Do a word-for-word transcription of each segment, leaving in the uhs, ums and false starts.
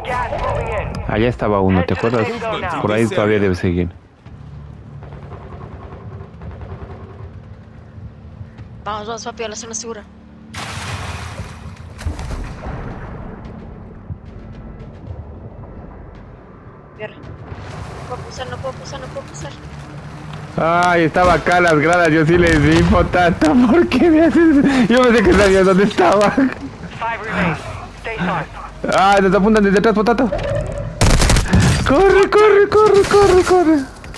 Allá estaba uno, ¿te acuerdas? Por ahí todavía debe seguir. Vamos, vamos, papi, a la zona segura. Mierda. No puedo pasar, no puedo pasar, no puedo pasar. Ay, estaba acá las gradas, yo sí les di potato, ¿por qué me haces? Yo pensé que sabía dónde estaba. Ah, te apuntan desde atrás, potato. Corre, corre, corre, corre, corre.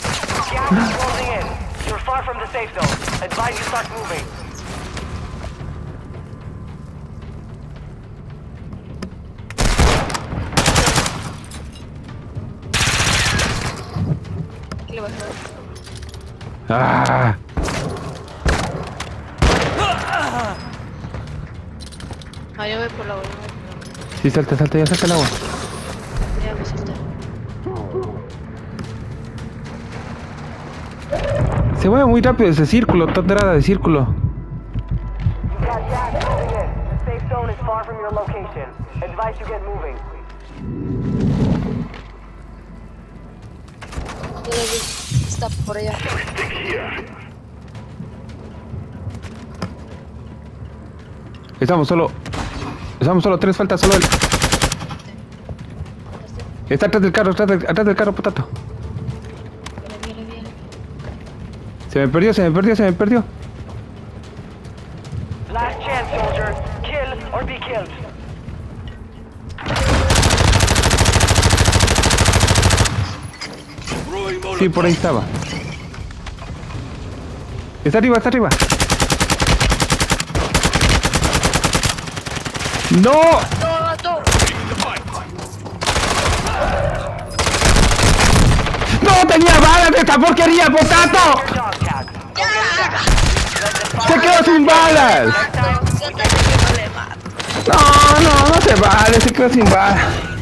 Aquí le voy a dejar. Ah. Ah, yo voy por la agua, yo voy por la agua. Sí, salta, salta, ya salta el agua. Ya me solté. Se mueve muy rápido ese círculo, tonterada de círculo. Ya lo vi, está por allá. Estamos solo... Estamos solo tres, falta solo él. Está atrás del carro, atrás del, atrás del carro, potato. Viene, viene, viene. Se me perdió, se me perdió, se me perdió. Last chance, soldier. Kill or be killed. Sí, por ahí estaba. Está arriba, está arriba. ¡No! ¡No, mato! ¡No tenía balas de esta porquería, potato! ¡Se quedó sin balas! Yo también me le mato. No, no, no se vale, se quedó sin balas.